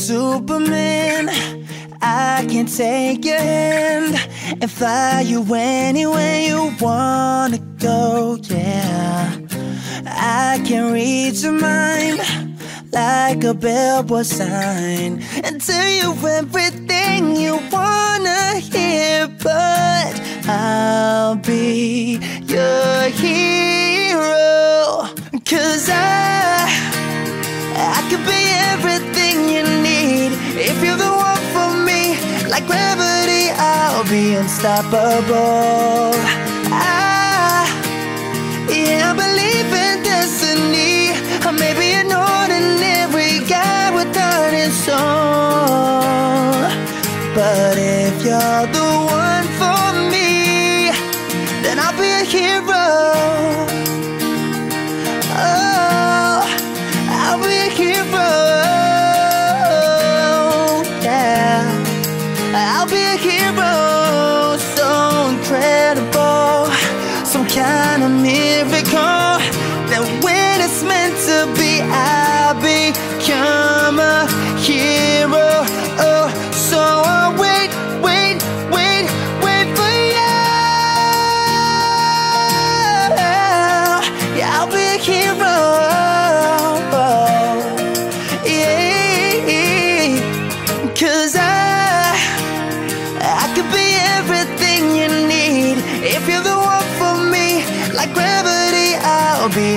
Superman, I can take your hand and fly you anywhere you wanna go, yeah. I can read your mind like a billboard sign and tell you everything you wanna hear, but I'll be your hero. 'Cause I could be everything you need if you're the one for me. Like gravity, I'll be unstoppable. Yeah, I believe in destiny. I may be an ordinary guy with heart and soul, but if you're the one for me, then I'll be a hero. Oh, I'll be a hero. Yeah, I'll be a hero. So incredible, some kind of miracle, that when it's meant to be, I'll become a hero. Oh, so I'll wait for you. Yeah, I'll be a hero. Yeah, 'cause I could be everything you need if you're the one for me. Like gravity, I'll be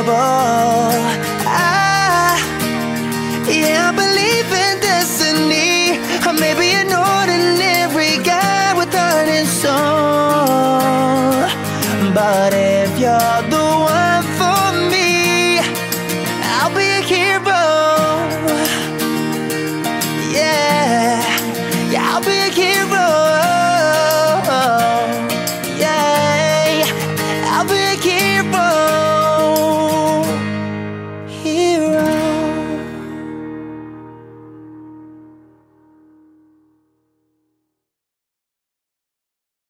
unstoppable. Yeah, I believe in destiny.